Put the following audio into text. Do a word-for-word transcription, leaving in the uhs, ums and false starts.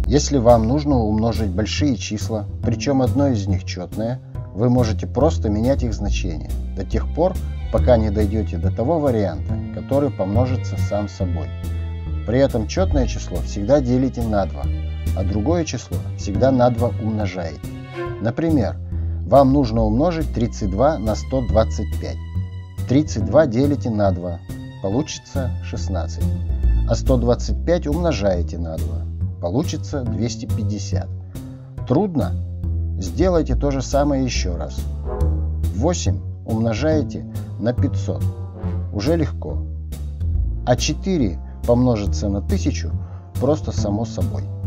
Если вам нужно умножить большие числа, причем одно из них четное, вы можете просто менять их значение до тех пор, пока не дойдете до того варианта, который помножится сам собой. При этом четное число всегда делите на два, а другое число всегда на два умножаете. Например, вам нужно умножить тридцать два на сто двадцать пять. тридцать два делите на два, получится шестнадцать. А сто двадцать пять умножаете на два, получится двести пятьдесят. Трудно? Сделайте то же самое еще раз. восемь умножаете на пятьсот. Уже легко. А четыре помножится на тысячу просто само собой.